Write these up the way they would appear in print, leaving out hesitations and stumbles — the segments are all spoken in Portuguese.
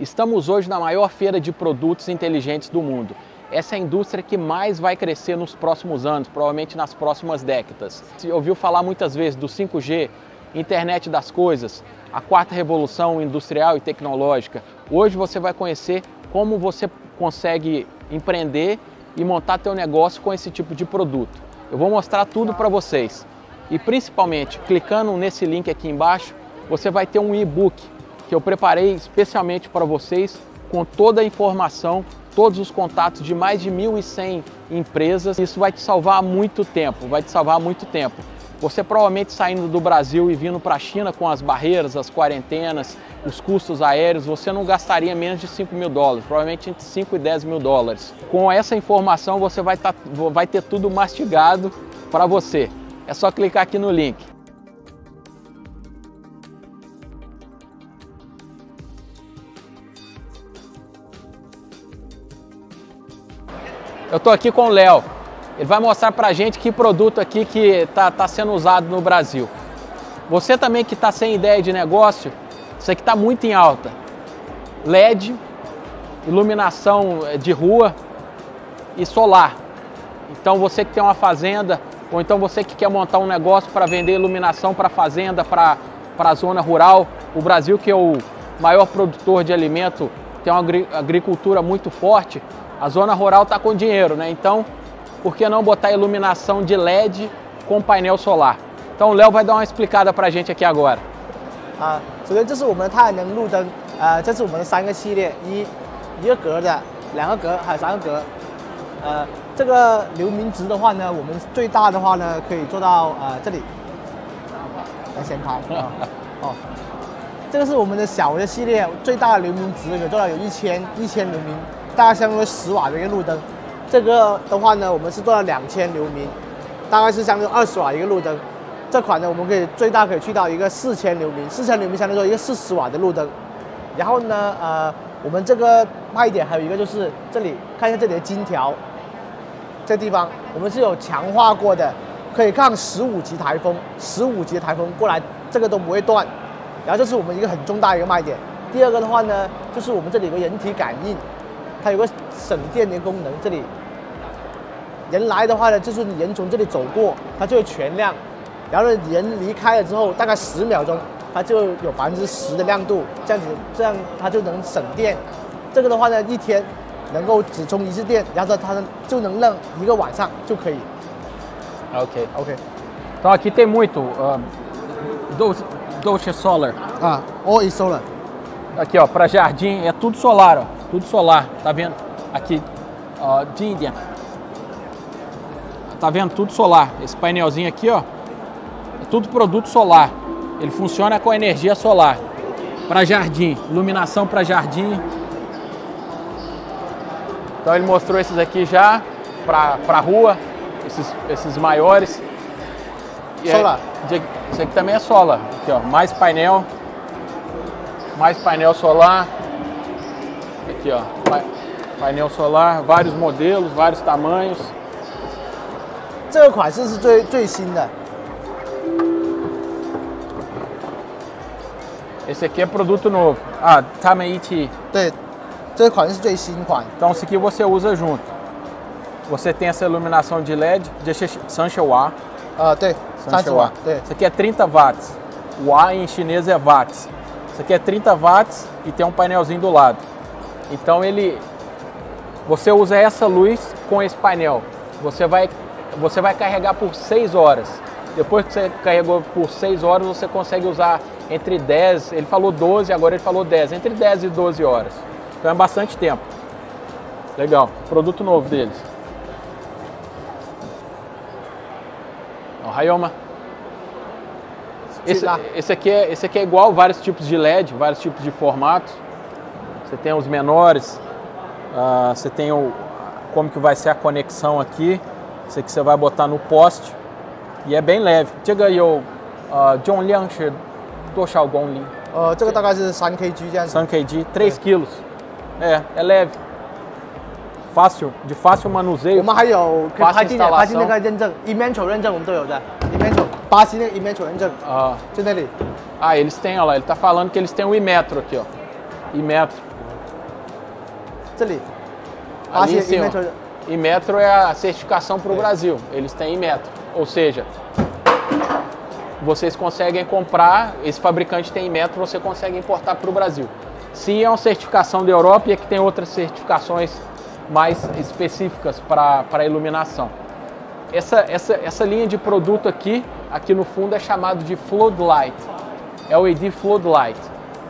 Estamos hoje na maior feira de produtos inteligentes do mundo. Essa é a indústria que mais vai crescer nos próximos anos, provavelmente nas próximas décadas. Você ouviu falar muitas vezes do 5G, internet das coisas, a quarta revolução industrial e tecnológica. Hoje você vai conhecer como você consegue empreender e montar teu negócio com esse tipo de produto. Eu vou mostrar tudo para vocês. E principalmente, clicando nesse link aqui embaixo, você vai ter um e-book que eu preparei especialmente para vocês, com toda a informação, todos os contatos de mais de 1.100 empresas. Isso vai te salvar muito tempo, Você provavelmente saindo do Brasil e vindo para a China com as barreiras, as quarentenas, os custos aéreos, você não gastaria menos de $5 mil, provavelmente entre 5 e 10 mil dólares. Com essa informação você vai ter tudo mastigado para você. É só clicar aqui no link. Eu estou aqui com o Léo. Ele vai mostrar pra gente que produto aqui que tá sendo usado no Brasil. Você também que está sem ideia de negócio, isso aqui está muito em alta. LED, iluminação de rua e solar. Então você que tem uma fazenda, ou então você que quer montar um negócio para vender iluminação para fazenda, para a zona rural. O Brasil, que é o maior produtor de alimento, tem uma agricultura muito forte. A zona rural está com dinheiro, né? Então, por que não botar iluminação de LED com painel solar? Então o Léo vai dar uma explicada para a gente aqui agora. 首先这是我们的太阳能路灯，这是我们的3个系列，一个格的，2个格，还有3个格。这个流明值的话呢，我们最大的话呢可以做到这里，来先拍这个是我们的小的系列，最大的流明值可以做到有1000流明。 大概相当于10瓦的一个路灯，这个的话呢，我们是做到2000流明，大概是相当于20瓦一个路灯。这款呢，我们可以最大可以去到一个4000流明，4000流明相当于一个40瓦的路灯。然后呢，我们这个卖点还有一个就是这里，看一下这里的金条，这地方我们是有强化过的，可以抗15级台风，15级的台风过来这个都不会断。然后这是我们一个很重大的一个卖点。第二个的话呢，就是我们这里有个人体感应。 它有个省电的功能，这里人来的话呢，就是你人从这里走过，它就会全亮，然后呢人离开了之后，大概10秒钟，它就有10%的亮度，这样它就能省电。这个的话呢，一天能够只充1次电，然后它就能亮1个晚上就可以。 Ok. Então aqui tem muito Dolce Solar. All is solar. Aqui ó, para jardim é tudo solar, ó. Tudo solar, tá vendo? Aqui, ó, de Indian. Tá vendo? Tudo solar. Esse painelzinho aqui, ó, é tudo produto solar. Ele funciona com energia solar. Para jardim, iluminação para jardim. Então ele mostrou esses aqui já para rua, esses maiores. E solar. Esse aqui também é solar. Aqui, ó, mais painel solar. Aqui ó, painel solar, vários modelos, vários tamanhos. 这个款式是最新的。 Esse aqui é produto novo. Tameichi. 对，这个款是最新款。 Então esse aqui você usa junto. Você tem essa iluminação de LED, de Sanshua. 对，30瓦。对。 Isso aqui é 30 watts. O A em chinês é watts. Isso aqui é 30 watts e tem um painelzinho do lado. Então você usa essa luz com esse painel. Você vai carregar por 6 horas. Depois que você carregou por 6 horas, você consegue usar entre 10, ele falou 12, agora ele falou 10, entre 10 e 12 horas. Então é bastante tempo. Legal, produto novo deles. Ó, Hayoma. Esse aqui é igual, vários tipos de LED, vários tipos de formatos. Você tem os menores, você tem como que vai ser a conexão aqui. Esse aqui você vai botar no poste e é bem leve. 这个有重量是多少公里？ 这个大概是3 kg 这样子。 3 kg, 3 quilos. É leve. De fácil manuseio. 我们还有可以拍进那个认证 ，Emetro 认证我们都有的 ，Emetro 巴西那个 Emetro 认证，就那里。 Eles têm, olha lá, ele tá falando que eles têm o Emetro aqui, ó. Emetro. 这里， Ali em 80 cima. Inmetro Inmetro é a certificação para o Brasil. Eles têm Inmetro. Ou seja, vocês conseguem comprar, esse fabricante tem Inmetro, você consegue importar para o Brasil. Se é uma certificação da Europa, e aqui tem outras certificações mais específicas para iluminação. Essa linha de produto aqui no fundo é chamado de Floodlight, LED Floodlight.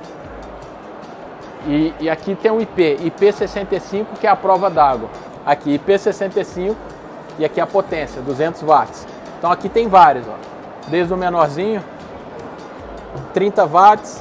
E aqui tem um IP65, que é a prova d'água. Aqui IP65 e aqui a potência, 200 watts. Então aqui tem vários, ó. Desde o menorzinho, 30 watts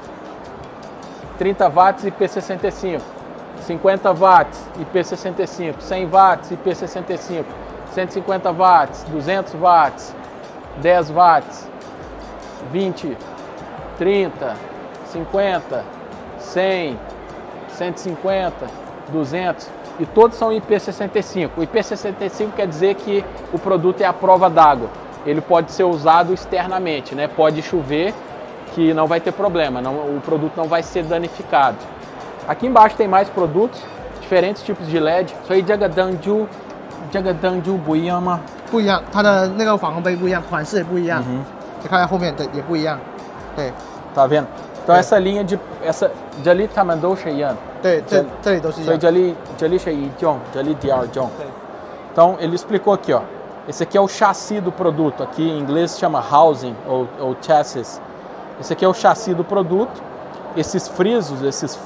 IP65, 50 watts IP65, 100 watts IP65, 150 watts, 200 watts, 10 watts, 20, 30, 50, 100, 150, 200 e todos são IP65. O IP65 quer dizer que o produto é a prova d'água. Ele pode ser usado externamente, né? Pode chover que não vai ter problema, o produto não vai ser danificado. Aqui embaixo tem mais produtos, diferentes tipos de LED. Isso aí Jagadanju 不一样吗？ 不一样，它的那个反光杯不一样，款式也不一样。你看后面的也不一样。对， tá vendo? Então essa linha de ali tá mandou cheiando. 对，这里都是一 Foi 样。 ali cheião, ali diarjão. Então ele explicou aqui, ó. Esse aqui é o chassi do produto. Aqui em inglês se chama housing ou chassis. Esse aqui é o chassi do produto. Esses frisos, esses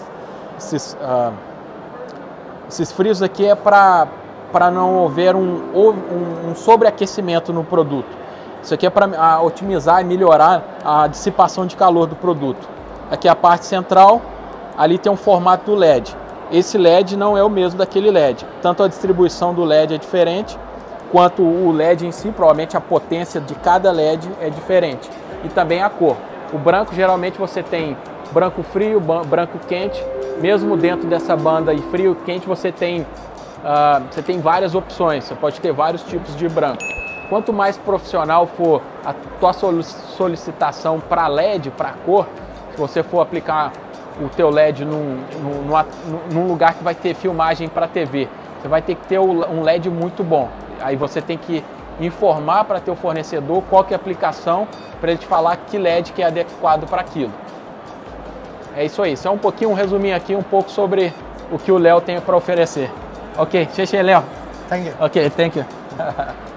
frisos aqui é para não haver um sobreaquecimento no produto. Isso aqui é para otimizar e melhorar a dissipação de calor do produto. Aqui é a parte central, ali tem um formato do LED. Esse LED não é o mesmo daquele LED. Tanto a distribuição do LED é diferente, quanto o LED em si, provavelmente a potência de cada LED é diferente. E também a cor. O branco, geralmente você tem branco frio, branco quente. Mesmo dentro dessa banda aí, frio e quente, você tem várias opções. Você pode ter vários tipos de branco. Quanto mais profissional for a tua solicitação para LED, para cor, se você for aplicar o teu LED num lugar que vai ter filmagem para TV, você vai ter que ter um LED muito bom. Aí você tem que informar para teu fornecedor qual que é a aplicação para ele te falar que LED que é adequado para aquilo. É isso aí. Isso é um resuminho aqui, um pouco sobre o que o Léo tem para oferecer. Ok, xexê, Léo. Thank you. Ok, thank you.